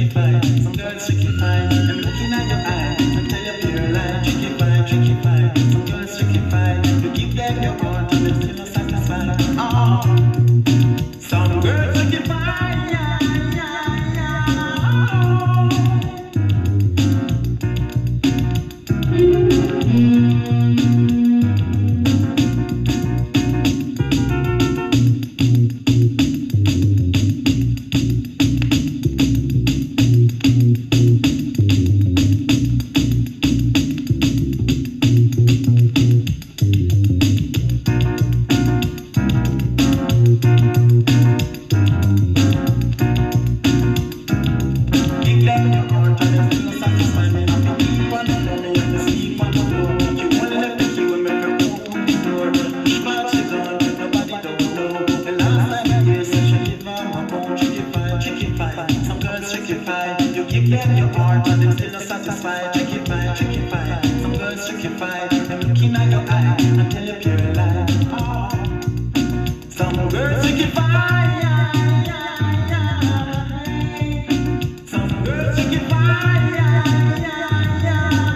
tricky fine. Some girls tricky fine. I'm looking at your eye and tell you pure lie. Tricky fine, tricky fine. Some girls tricky fine. You give them your heart and they're still not satisfied. Oh, some girls tricky fine. Yeah, yeah, yeah. You give them your heart and they're still not satisfied. Tricky fine, tricky fine. Some girls tricky fine. I'm looking at your eye and tell you pure lie. Oh, some girls tricky fine. Yeah, yeah, yeah. Some girls tricky fine. Yeah, yeah,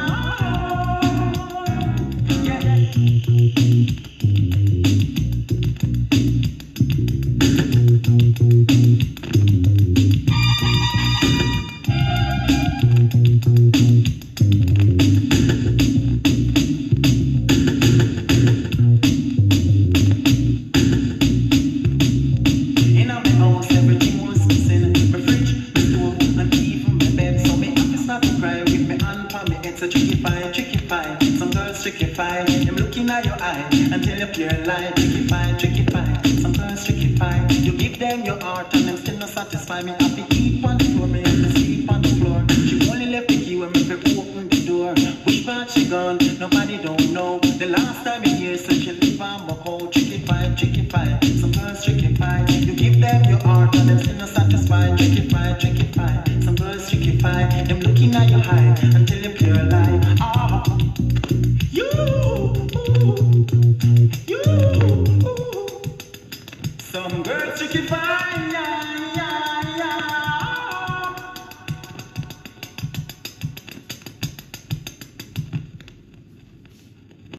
tricky fine. I'm looking at your eye and tell you pure lie. Tricky fine, tricky fine. Some girls tricky fine. You give them your heart and them still not satisfy me. Happy eat on the floor, me have to sleep on the floor. She only left the key when me open the door. Which part she gone? Nobody don't know. The last time in years said she live on my home. Tricky fine, tricky fine. Some girls tricky fine. You give them your heart and them still not satisfy. Tricky fine, tricky fine. Some girls tricky fine. Them looking at your eye and tell you pure lie. Oh. Some girls tricky fine.